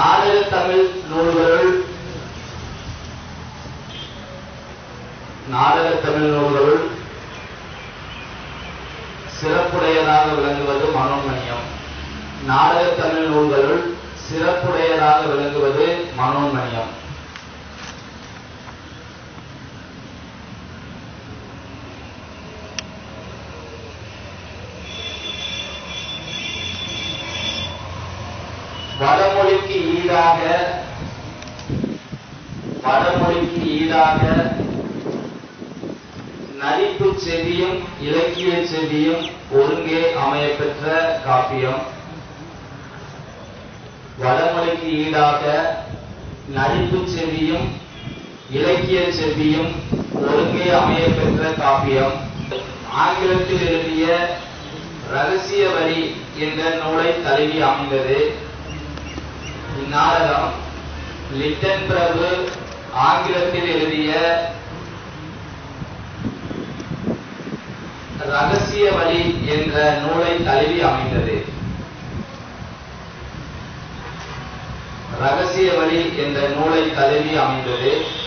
நாடக தமிழ் நூல்களுள் சிறப்புடையதாக விளங்குவது மனோன்மணியம். நாடக தமிழ் நூல்களுள் சிறப்புடையதாக விளங்குவது மனோன்மணியம். வடமொழிக்கு ஈடாக நடிப்பு செவியும் இலக்கிய செவியும் ஒருங்கே அமையப்பெற்ற காப்பியம். வடமொழிக்கு ஈடாக நடிப்பு செவியும் இலக்கிய செவியும் ஒருங்கே அமையப்பெற்ற காப்பியம். ஆங்கிலத்தில் எழுதிய ரகசிய வரி என்ற நூலை தழுவி அமைந்தது. இந்நாடகம் லிட்டன் பிரபு ஆங்கிலத்தில் எழுதிய ரகசிய வழி என்ற நூலை தழுவி அமைந்தது. ரகசிய வழி என்ற நூலை தழுவி அமைந்தது.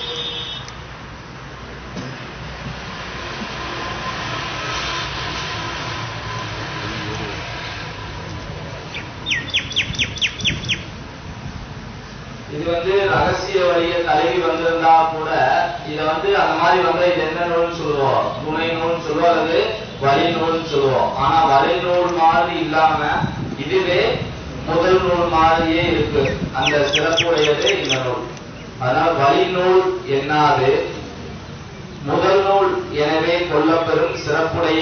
இது ரகசிய வழியை தழுவி வந்திருந்தா கூட இத அந்த மாதிரி இது என்ன நூல்னு சொல்லுவோம், துணை நூல்னு சொல்லுவோம், அல்லது வழி நூல்னு சொல்லுவோம். ஆனா வழி நூல் மாதிரி இல்லாம இதுவே முதல் நூல் மாதிரியே இருக்கு. அந்த சிறப்புடையது இந்த நூல். அதனால் வழி நூல் என்னாது, முதல் நூல் எனவே கொள்ளப்பெறும் சிறப்புடைய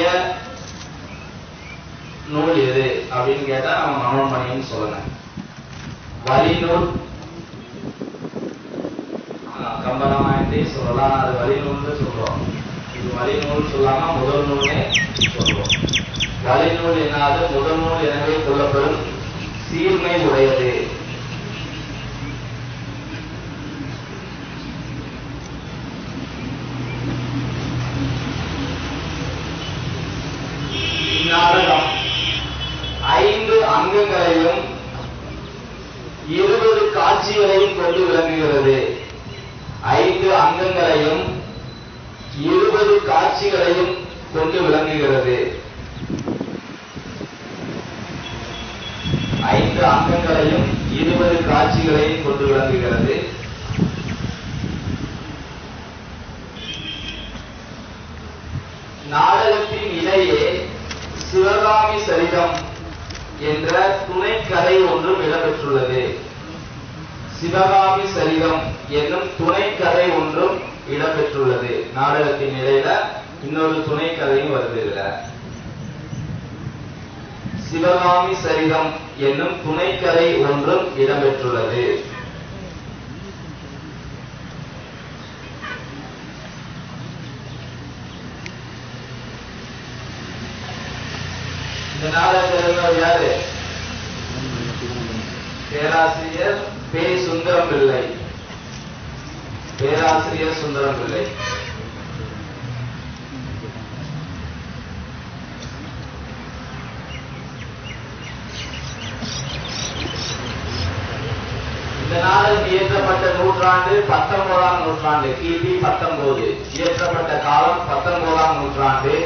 நூல் எது அப்படின்னு கேட்டா நம்ம மனோன்மணியம் சொல்லணும். வழி நூல் கம்பராமாயணத்தை சொல்லலாம், அது வழி நூல்னு சொல்றோம். இது வழி நூல் சொல்லாம முதல் நூல்னே சொல்றோம். வழி நூல் என்னாது, முதல் நூல் எனவே கொள்ளப்பெறும் சீர்மை உடையது. இந்நாடகம் 5 அங்கங்களையும் 20 காட்சிகளையும் கொண்டு விளங்குகிறது. 5 அங்கங்களையும் 20 காட்சிகளையும் கொண்டு விளங்குகிறது. 5 அங்கங்களையும் 20 காட்சிகளையும் கொண்டு விளங்குகிறது. நாடகத்தின் இடையே சிவகாமி சரிதம் என்ற துணை கதை ஒன்றும் இடம்பெற்றுள்ளது. சிவகாமி சரிதம் என்னும் துணை கதை ஒன்றும் இடம்பெற்றுள்ளது. நாடகத்தின் இடையில இன்னொரு துணை கதையும் வருது. சிவகாமி சரிதம் என்னும் துணை கதை ஒன்றும் இடம்பெற்றுள்ளது. இந்த நாடகத்தில் யாரு? பேராசிரியர் பே. சுந்தரம் பிள்ளை. பேராசிரியர் சுந்தரம் பிள்ளை. இந்த நாடகம் இயற்றப்பட்ட நூற்றாண்டு 19ஆம் நூற்றாண்டு, கிபி 19. இயற்றப்பட்ட காலம் 19ஆம் நூற்றாண்டு.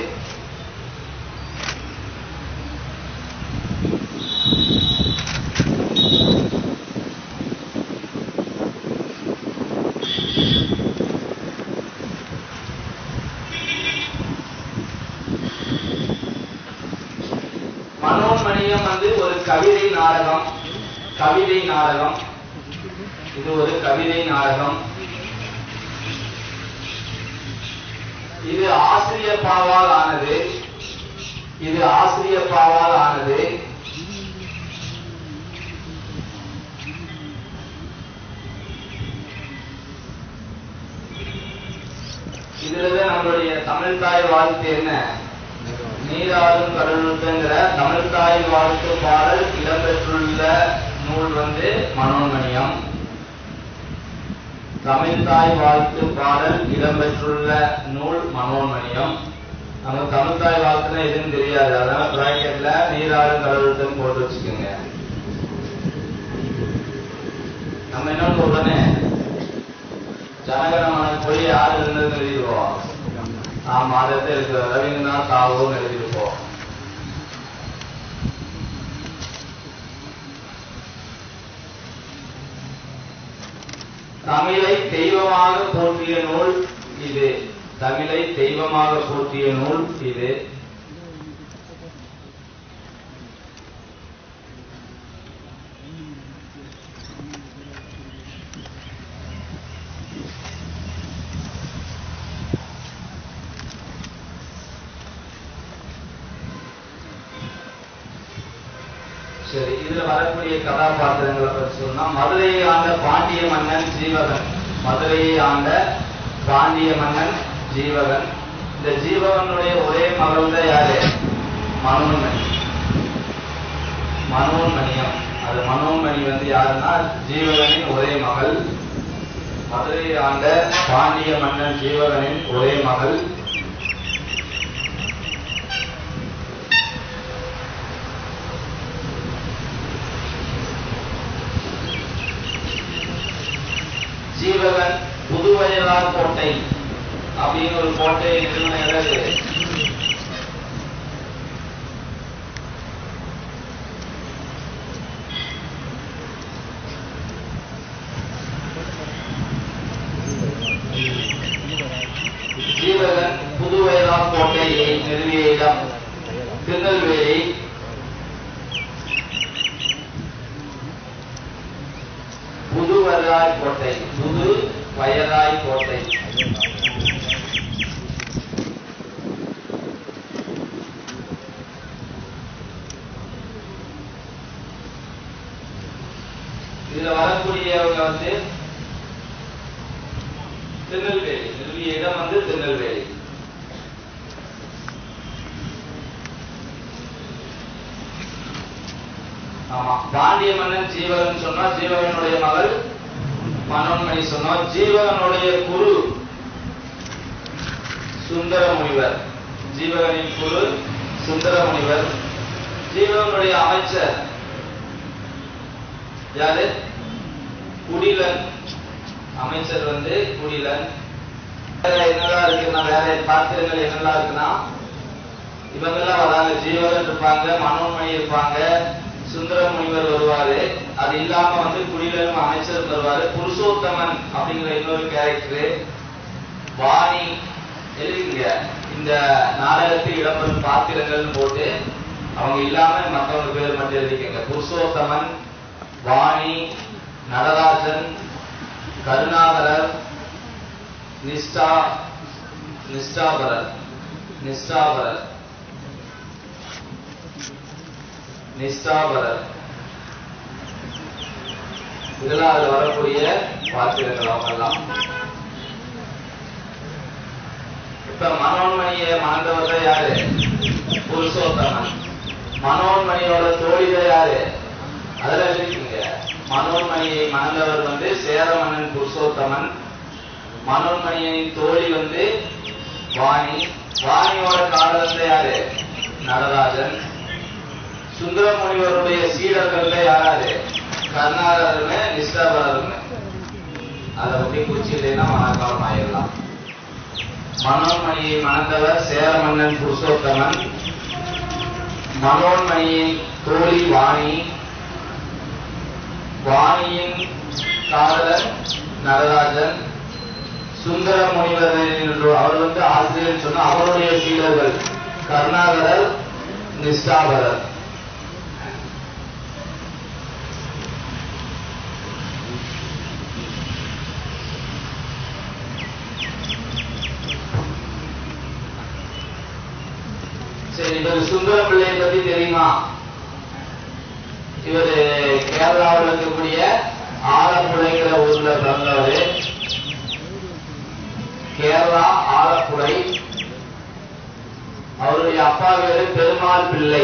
மனோன்மணியம் ஒரு கவிதை நாடகம். இது ஒரு கவிதை நாடகம். இது ஆசிரியர் பாவால் ஆனது. இதுலதான் நம்மளுடைய தமிழ் தாய் வாழ்த்து என்ன, நீராடும் கடலுங்கிற தமிழ் தாய் வாழ்த்து பாடல் இடம்பெற்றுள்ள நூல் மனோன்மணியம். தமிழ் தாய் வாழ்த்து பாடல் இடம்பெற்றுள்ள நூல் மனோன்மணியம். நமக்கு தமிழ் தாய் வாழ்த்துனா எதுன்னு தெரியாது, அதனால பிராக்கெட்ல நீராடும் கடலுடன் போட்டு வச்சுக்கோங்க. நம்ம என்ன உடனே ஜனகணமன போய் யாரு இருந்ததுன்னு எழுதிடுவோம். ஆமா, அதை இருக்கு ரவீந்திரநாத் தாகூர்னு எழுதியிருப்போம். தமிழை தெய்வமாக போற்றிய நூல் இது. தமிழை தெய்வமாக போற்றிய நூல் இது. சரி, இதுல வரக்கூடிய கதாபாத்திரங்களை பற்றி சொன்னா, மதுரையை ஆண்ட பாண்டிய மன்னன் ஜீவகன். மதுரையை ஆண்ட பாண்டிய மன்னன் ஜீவகன். இந்த ஜீவகனுடைய ஒரே மகள் தான் யாரு? மனோன்மணி. மனோன்மணியம். அது மனோன்மணி யாருன்னா ஜீவகனின் ஒரே மகள். மதுரையை ஆண்ட பாண்டிய மன்னன் ஜீவகனின் ஒரே மகள். ஜீவகன் புதுவயலார் கோட்டை அப்படின்னு ஒரு கோட்டை நிறுவன இடம். ஜீவகன் புதுவயலார் கோட்டையை நிறுவிய இடம் திருநெல்வேலி. புதுவயலாய் கோட்டை. புது வயலாய் கோட்டை. இதுல வரக்கூடியவங்க திருநெல்வேலி. நிறுவிய இடம் திருநெல்வேலி. ஆமா, பாண்டிய மன்னன் ஜீவகன் சொன்னா ஜீவகனுடைய மகள் மனோன்மணி சொன்னோம். ஜீவகனுடைய குரு சுந்தர முனிவர். ஜீவகனின் குரு சுந்தர முனிவர். ஜீவகனுடைய அமைச்சர் யாரு? குடிலன். அமைச்சர் குடிலன். என்னெல்லாம் இருக்குன்னா, வேற பாத்திரங்கள் என்னெல்லாம் இருக்குன்னா, இவங்கெல்லாம் வராங்க. ஜீவகன் இருப்பாங்க, மனோன்மணி இருப்பாங்க, சுந்தர முனிவர் வருவாரு. அது இல்லாம குடிலன் அமைச்சர் வருவாரு. புருஷோத்தமன் அப்படிங்கிற இன்னொரு கேரக்டர். வாணி எழுதிங்க. இந்த நாடகத்தில் இடம்பெறும் பாத்திரங்கள் போட்டு அவங்க இல்லாம மற்றவங்க பேர் மட்டும் எழுதிக்கங்க. புருஷோத்தமன், வாணி, நடராஜன், கருணாகரர், நிஷ்டாபரர். இதெல்லாம் அதுல வரக்கூடிய பாத்திரங்கள் அவங்கெல்லாம். இப்ப மனோன்மணியை மணந்தவர் யாரு? புருஷோத்தமன். மனோன்மணியோட தோழிகள் யாரு? அதெல்லாம் இருக்கீங்க. மனோன்மணியை மணந்தவர் சேர மன்னன் புருஷோத்தமன். மனோன்மணியின் தோழி வாணி. வாணியோட காதலர் யாரு? நடராஜன். சுந்தர முனிவருடைய சீடர்கள் யாராரு? கருணாகரன்னு, நிஷ்டாபரர்னு. அதை பற்றி குறிச்சு இல்லைன்னா மனக்காலம் ஆயிடலாம். மனோன்மணியை மணந்தவர் சேர மன்னன் புருஷோத்தமன். மனோன்மணியின் தோழி வாணி. வாணியின் காதலர் நடராஜன். சுந்தர முனிவர் அவர் ஆசிரியர் சொன்ன அவருடைய சீடர்கள் கருணாகரர், நிஷ்டாபரர். சரி, இவர் சுந்தர பிள்ளையை பத்தி தெரியுமா? இவர் கேரளாவில் இருக்கக்கூடிய ஆலப்புழைங்கிற ஊர்ல பிறந்தவர். கேரளா ஆலப்புழை. அவருடைய அப்பா பேரு பெருமாள் பிள்ளை.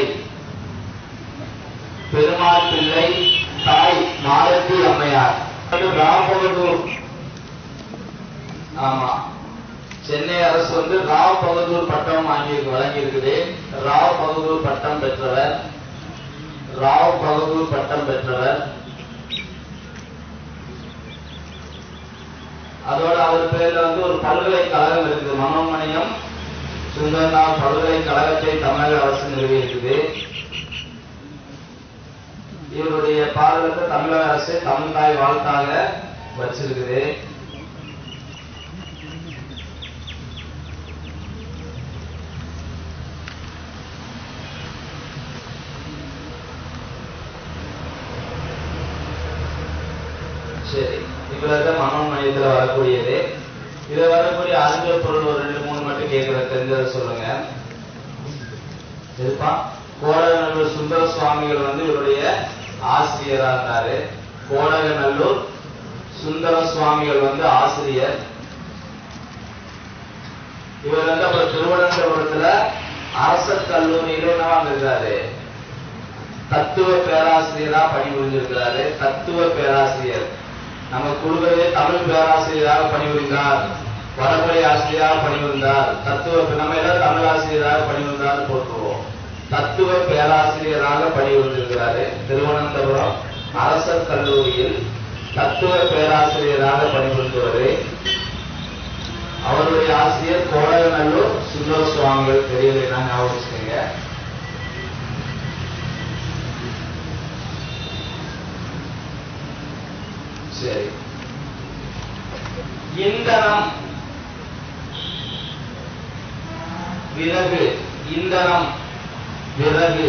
பெருமாள் பிள்ளை. தாய் மாலத்தி அம்மையார். ராவ். ஆமா, சென்னை அரசு ராவ் பகதூர் பட்டம் வழங்கி இருக்குது. ராவ் பகதூர் பட்டம் பெற்றவர். ராவ் பகதூர் பட்டம் பெற்றவர். அதோட அவர் பேர்ல வந்து ஒரு பல்கலைக்கழகம் இருக்குது. மனோன்மணியம் சுந்தரனார் பல்கலைக்கழகத்தை தமிழக அரசு நிறுவி இருக்குது. இவருடைய பாடலுக்கு தமிழக அரசு தமிழ் தாய் வாழ்த்தாக வச்சிருக்குது. சரி, இவ்வளவு மனோன்மணியத்துல வரக்கூடியது. இதுல வரக்கூடிய அறிஞர் பொருள் ஒரு 2-3 மட்டும் கேட்கிற தெரிஞ்சதை சொல்லுங்க. சரிப்பா, கோடகநல்லூர் சுந்தர சுவாமிகள் வந்து இவருடைய ஆசிரியரா இருந்தாரு. கோடகநல்லூர் சுந்தர சுவாமிகள் வந்து ஆசிரியர். இவர் வந்து அப்புறம் திருவனந்தபுரத்துல அரசர் கல்லூரியில என்னவா இருந்தாரு, தத்துவ பேராசிரியரா பணிபுரிஞ்சிருக்கிறாரு. தத்துவ பேராசிரியர் நம்ம கொடுக்கறதே தமிழ் பேராசிரியராக பணிபுரிந்தார், வடமொழி ஆசிரியராக பணிபுரிந்தார், தத்துவ நம்ம எல்லாம் தமிழ் ஆசிரியராக பணிபுரிந்தார் போட்டுருவோம். தத்துவ பேராசிரியராக பணிபுரிந்திருக்கிறாரு. திருவனந்தபுரம் அரசர் கல்லூரியில் தத்துவ பேராசிரியராக பணிபுரிந்தவர். அவருடைய ஆசிரியர் கோடகநல்லூர் சுந்தர சுவாமிகள். தெரியலைன்னா ஞாபகம் வச்சுக்கோங்க. சரி, இந்தனம் விறகு, இந்தனம் விறகு.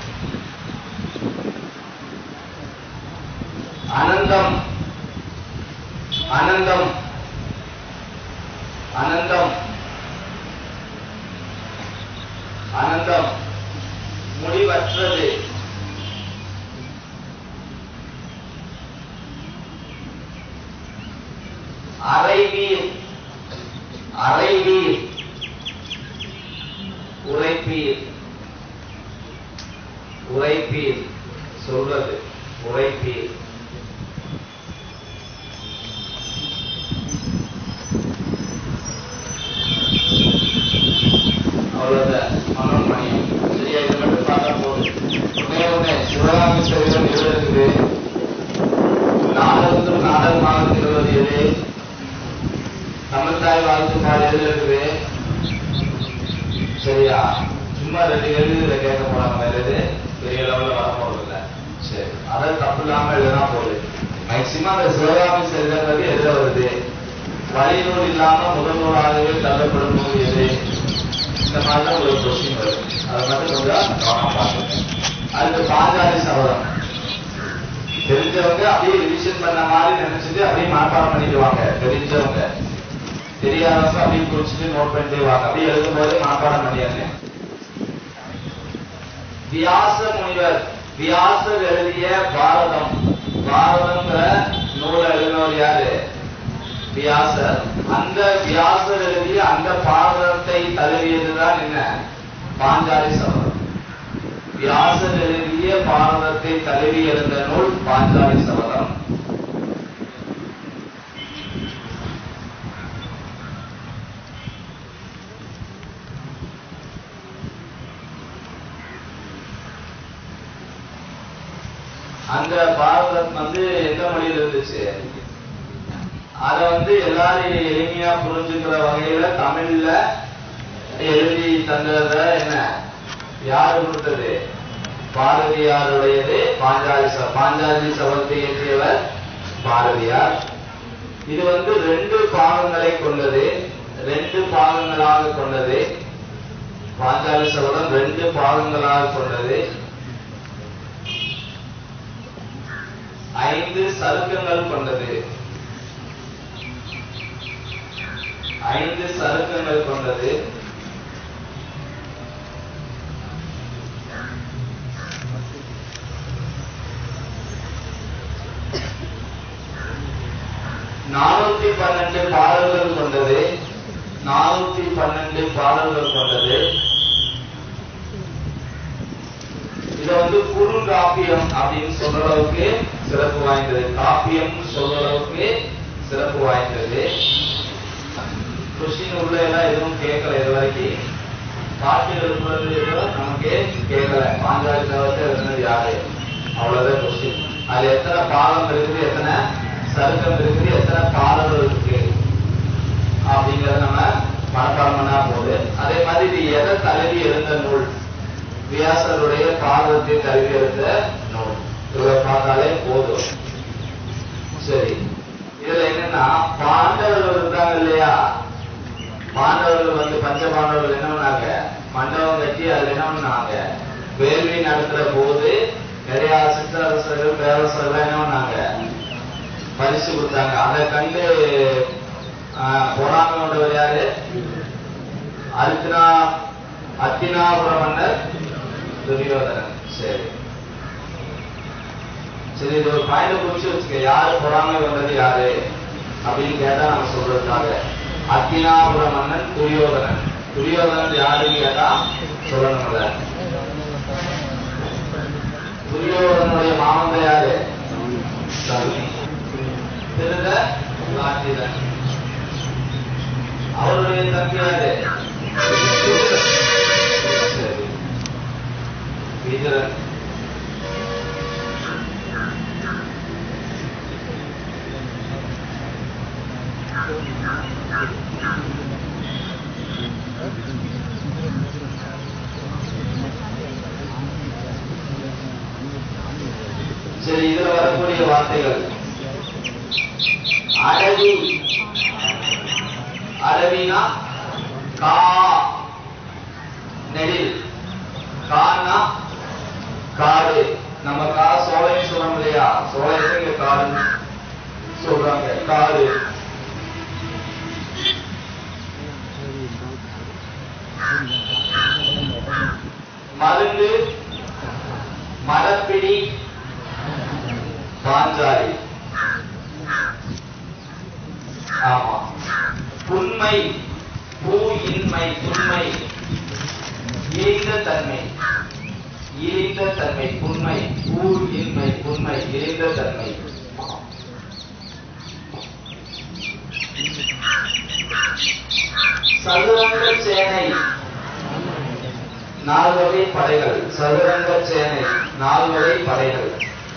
அனந்தம், அனந்தம், அனந்தம், அனந்தம் முடிவற்றது. அரைவீர், அரைவீர் உரைப்பீர், உரைப்பீர் சொல்றது உரைப்பீர். அவ்வளவுதான் மனோன்மணியம். சரியா, இது மட்டும் பார்த்தா போதும். ஒண்ணே சிவகாமி சரிதம் எது இருக்குது, நாடகத்தும் நாடகமாக நிறுவது எது, தமிழ்தாய் வாழ்த்து பாடு எது இருக்குது. சரியா, சும்மா 2 கேள்வி இதை கேட்க போறாங்க, வேற எது பெரிய லெவலில் வர போறது இல்லை. சரி, அதை தப்பு இல்லாம எழுதினா போகுது. மேக்சிமம் அந்த சிவகாமி சரிதங்கிறது எதுல வருது, வழிநூல் இல்லாம முதல் நூலாகவே தள்ளப்படும் நூல் எது, இந்த மாதிரிதான் ஒரு கொஸ்டின் வருது. அதை மட்டும் கொஞ்சம் கவனம் பார்த்துங்க. அதுக்கு பாஞ்சாலி சபதம் தெரிஞ்சவங்க அப்படியே ரிவிஷன் பண்ண மாதிரி நினைச்சிட்டு அப்படியே மனப்பாடம் பண்ணிடுவாங்க. தெரிஞ்சவங்க, தெரியாதவங்க அப்படியே குறிச்சிட்டு நோட் பண்ணிட்டே வாங்க. அப்படியே எழுதும் போது மனப்பாடம் பண்ணியாங்க. வியாச முனிவர், வியாசர் எழுதிய பாரதம், பாரதம்ங்கிற நூலை எழுதினவர் யாரு, வியாசர். அந்த வியாசர் எழுதிய அந்த பாரதத்தை தழுவியதுதான் என்ன, பாஞ்சாலி சபதம். வியாசர் எழுதிய பாரதத்தை தழுவி எழுந்த நூல் பாஞ்சாலி சபதம். அந்த பாரதம் வந்து எந்த மொழியில் இருந்துச்சு, அத வந்து எல்லாரும் எளிமையா புரிஞ்சுக்கிற வகையில தமிழ்ல எழுதி தந்தத என்ன, யாரு கொடுத்தது, பாரதியாருடையது. பாஞ்சாலி சபதத்தை இயற்றியவர் பாரதியார். இது வந்து 2 பாகங்களை கொண்டது, 2 பாகங்களாக கொண்டது. பாஞ்சாலி சபதம் 2 பாகங்களாக கொண்டது. 5 சருக்கங்கள் கொண்டது, 5 சருக்கங்கள் கொண்டது. நானூத்தி 12 பாடல்கள் கொண்டது, 412 பாடல்கள் கொண்டது. இத வந்து குறுங்காப்பியம் அப்படின்னு சொல்ற அளவுக்கு சிறப்பு வாய்ந்தது. காப்பியம் சொல்ற அளவுக்கு சிறப்பு வாய்ந்தது. கொஸ்டின் உள்ள எல்லாம் எதுவும் கேட்கல இது வரைக்கும். பாட்டில் எதுவும் நமக்கு கேட்கல. பாஞ்சாலி சபதத்தை எழுதினது யாரு, அவ்வளவுதான் கொஸ்டின். அதுல எத்தனை பாகம் இருக்குது, எத்தனை சருக்கம் இருக்குது, எத்தனை பாடல்கள் இருக்கு, அப்படிங்கறத நம்ம மனப்பாடம் பண்ணா போகுது. அதே மாதிரி இது எதை தழுவி எழுந்த நூல்? வியாசருடைய பாரதத்தை தழுவி எழுந்த நூல். இதை பார்த்தாலே போதும். சரி, இதுல என்னன்னா பாண்டவர்கள் இருந்தாங்க இல்லையா, பாண்டவர்கள் வந்து பஞ்ச பாண்டவர்கள் என்ன பண்ணாங்க, மண்டபம் கட்டி அதுல என்ன பண்ணாங்க, வேள்வி நடத்துற போது நிறைய சிற்றரசர்கள் பேரரசர்கள் என்ன பண்ணாங்க, பரிசு கொடுத்தாங்க. அதை கண்டு பொறாமை கொண்டவர் யாரு? அத்தினாபுர மன்னர் துரியோதனன். சரி சரி, இது ஒரு பாயிண்ட் குறிச்சு வச்சுக்க. யாரு பொறாமை கொண்டது யாரு அப்படின்னு கேட்டா நம்ம சொல்றதுக்காக, அத்தினாபுர மன்னன் துரியோதனன். துரியோதனன் யாருன்னு கேட்டா சொல்லணும்ல. துரியோதனுடைய மாமந்த யாரு? திருதராட்டிரன். அவருடைய தம்பி யாரு? விதுரன். சரி, இதுல வரக்கூடிய வார்த்தைகள் அரவி. அரவினா கா நெடில், கானா காடு. நம்ம கா சோலைன்னு சொல்றோம் இல்லையா, சோலைக்கு இங்க காடுன்னு சொல்றாங்க, காடு. மருந்து மரப்பிடி பாஞ்சாலி. ஆமா. புன்மை பூ இன்மை, புன்மை ஈந்த தன்மை, ஈந்த தன்மை புன்மை. பூ இன்மை புன்மை ஈந்த தன்மை. சதுரங்க சேனை 4 வகை படைகள். சதுரங்க சேனை 4 வகை படைகள்.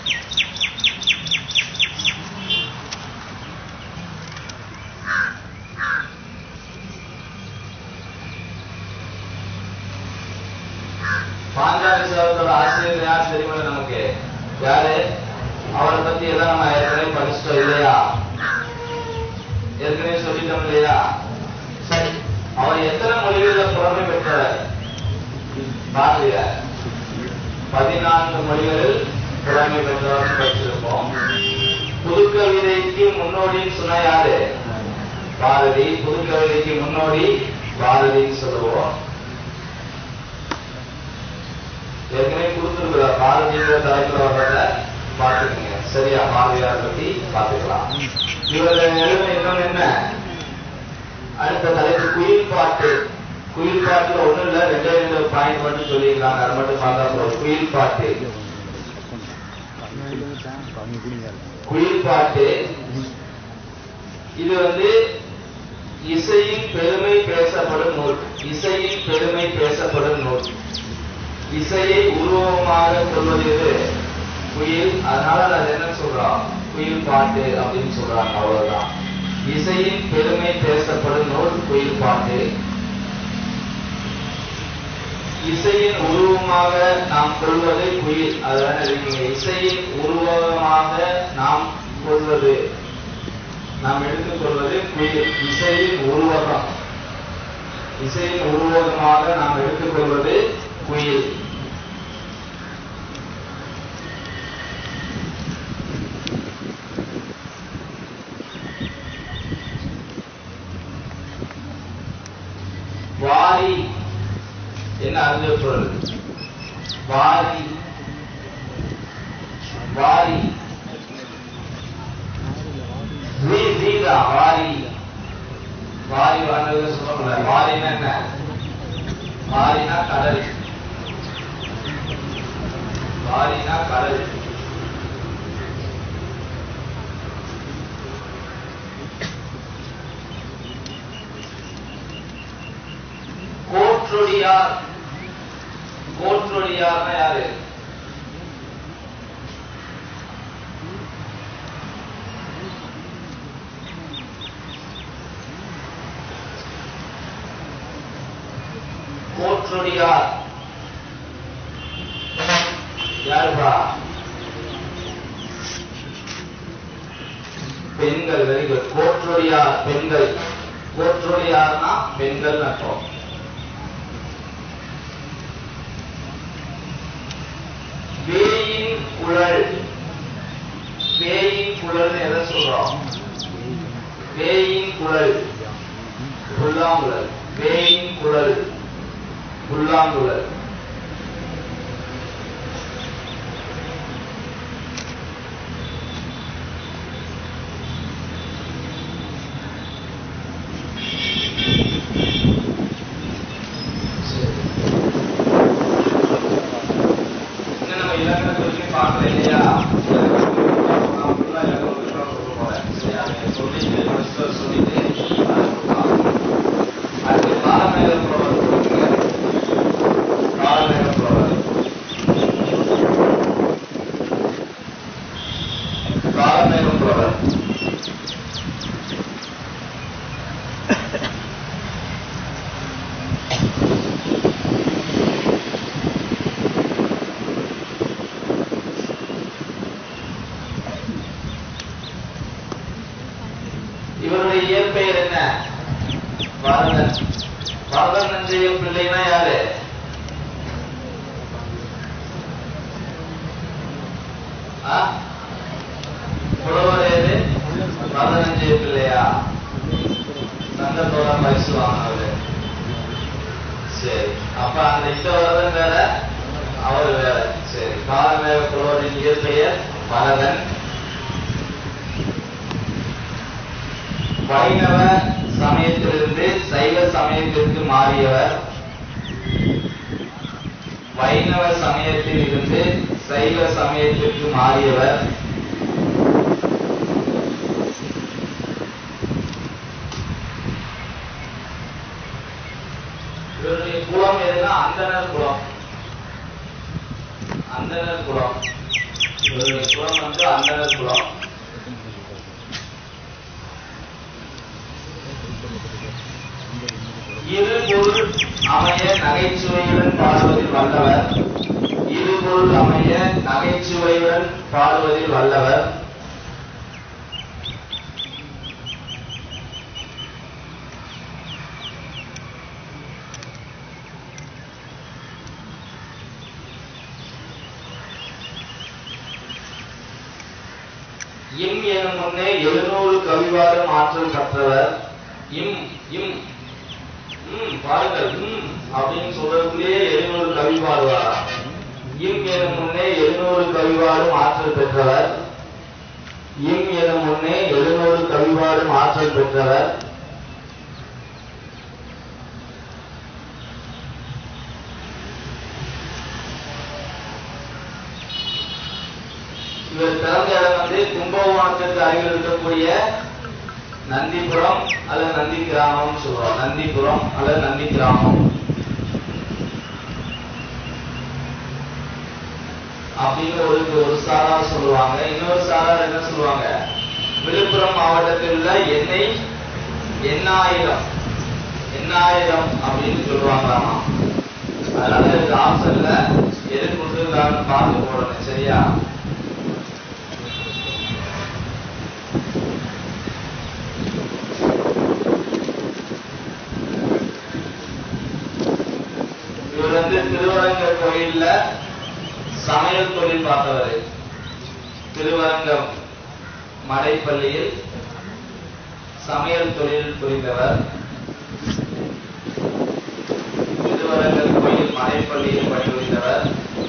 பாஞ்சாலி சபதத்தோட ஆசிரியர் யார் தெரியுமா நமக்கு? யாரு? அவரை பத்தி எல்லாம் நம்ம ஏற்கனவே படிச்சிட்டோம் இல்லையா, ஏற்கனவே சொல்லிட்டோம் இல்லையா. சரி, அவர் எத்தனை மொழிகள்ல புலமை பெற்றவர்? பாரதியார் 14 மொழிகளில் புலமை பெற்றவர் படிச்சிருப்போம். புதுக்கவிதைக்கு முன்னோடின்னு சொன்னா யாரு? பாரதி. புதுக்கவிதைக்கு முன்னோடி பாரதின்னு சொல்லுவோம். ஏற்கனவே கொடுத்துருக்கிறார், பாரதிங்கிற தலைப்புல வர்றத பாத்துக்கீங்க. சரியா? பாரதியார் பத்தி பாத்துக்கலாம். இவர்கள் எழுத இன்னொன்னு என்ன, அடுத்த தலைப்பு குயில் பாட்டு. குயில் பாட்டுல ஒண்ணும் இல்ல, 2 பாயிண்ட் மட்டும் சொல்லியிருக்காங்க, அதை மட்டும் பார்த்தா போதும். குயில் பாட்டு. குயில் பாட்டு இது வந்து இசையின் பெருமை பேசப்படும் நூல். இசையின் பெருமை பேசப்படும் நூல். இசையை உருவமாக சொல்வது எது? குயில். அதனால அது என்ன சொல்றோம்? குயில் பாட்டு அப்படின்னு சொல்றாங்க. அவ்வளவுதான். இசையின் பெருமை பேசப்படும் நூல் குயில் பாட்டு. இசையின் உருவமாக நாம் கொள்வது குயில். அதான் இருக்கீங்க. இசையின் உருவகமாக நாம் கொள்வது, நாம் எடுத்துக் கொள்வது குயில். இசையின் உருவகம், இசையின் உருவகமாக நாம் எடுத்துக் கொள்வது குயில். வாரி என்ன அறிஞ்ச பொருள்? வாரி. வாரி வீரா. வாரி வாரி வாழ்ந்தது சொல்ல. வாரினா என்ன? வாரினா கடல். வாரினா கடல். கோற்றொடியார். கோற்றொடியார்னா யாரு? கோற்றொடியார் யாருப்பா? பெண்கள். Very good. கோற்றொடியார் பெண்கள். கோற்றொடியார்னா பெண்கள் அர்த்தம். வேயின் குழல். வேயின் குழல் எதை சொல்றோம்? வேயின் குழல் புல்லாங்குழல். வேயின் குழல் புல்லாங்குழல். இவருடைய இயற்பெயர் என்ன? வரதன். வரதன் நஞ்சையம் பிள்ளைனா யாரு? புலவர் ஏது? வரதன் நஞ்சைய பிள்ளையா? சங்கத்தோட பரிசு வாங்கினவரு. சரி, அப்ப அந்த இந்த வரதன் வேற, அவர் வேற. சரி, காலமேக புலவரின் இயற்பெயர் வரதன். வைணவ சமயத்திலிருந்து சைவ சமயத்திற்கு மாறியவர். வைணவ சமயத்தில் இருந்து சைவ சமயத்திற்கு மாறியவர். இவருடைய குலம் எதுனா அந்தனர் குலம். அந்தனர் குலம். இவருடைய குலம் வந்து அந்தனர் குலம். இருபொருள் அமைய நகைச்சுவையுடன் பாடுவதில் வல்லவர். இருபொருள் அமைய நகைச்சுவையுடன் பாடுவதில் வல்லவர். இம் எனும் முன்னே 700 கவிவாதம் ஆற்றல் கற்றவர். இம் இம் பாருங்கள், அப்படின்னு சொல்றதுக்குள்ளேயே 700 கவி பாடுவாரா? இம் எனும் முன்னே 700 கவிவாடும் ஆற்றல் பெற்றவர். இம் எனும் முன்னே 700 கவிவாடும் ஆற்றல் பெற்றவர். இவர் பிறந்த இடம் வந்து கும்பகோணத்திற்கு அருகில் இருக்கக்கூடிய நந்திபுரம் அல்லது நந்தி கிராமம் சொல்றோம். நந்திபுரம் அல்லது நந்தி கிராமம் அப்படின்னு ஒரு சாரார் சொல்லுவாங்க. இன்னொரு சாரார் என்ன சொல்லுவாங்க? விழுப்புரம் மாவட்டத்தில் உள்ள எண்ணாயிரம் அப்படின்னு சொல்லுவாங்களாமா. அதனால இந்த ஆப்ஷன்ல எது கொடுத்துருக்காங்கன்னு பார்த்து போடணும். சரியா? இவர் வந்து திருவரங்கர் கோயில்ல சமையல் தொழில் பார்த்தவர். திருவரங்கம் மடைப்பள்ளியில் சமையல் தொழில் புரிந்தவர். திருவரங்கர் கோயில் மடைப்பள்ளியில் பணிபுரிந்தவர்.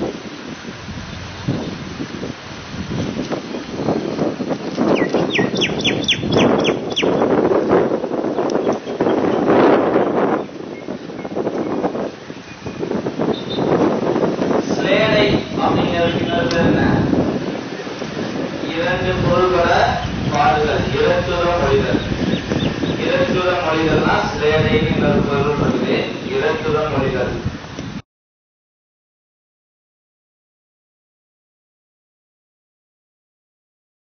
இரண்டு பொருள்களை பாடுதல். இரத்துற மொழிதல். இரத்துற மொழிதல்னா சிலேடைன்னு பொருள் இருக்குது. இரத்துற மொழிதல்.